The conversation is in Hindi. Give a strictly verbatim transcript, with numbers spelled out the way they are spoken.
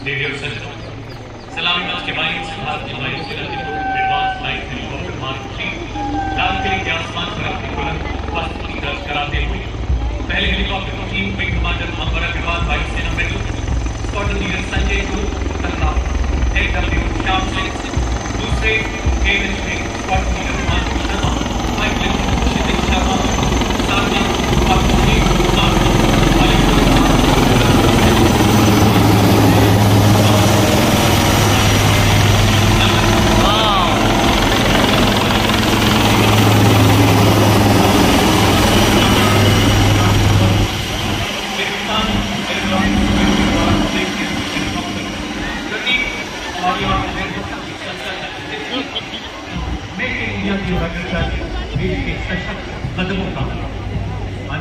देवी और सज्जनों, सलामी मार्च के बाईस भारतीय वायुसेना की दो advance light helicopter mark three लाल किले के आसमान पर अपनी बुलंद उपस्थिति दर्ज कराते हुए पहले हेलीकॉप्टर की team wing commander Ambar Agarwal, वायुसेना मेडल स्क्वाड्रन लीडर संजय गुरु, एक डब्ल्यू श्याम सिंह, दूसरे के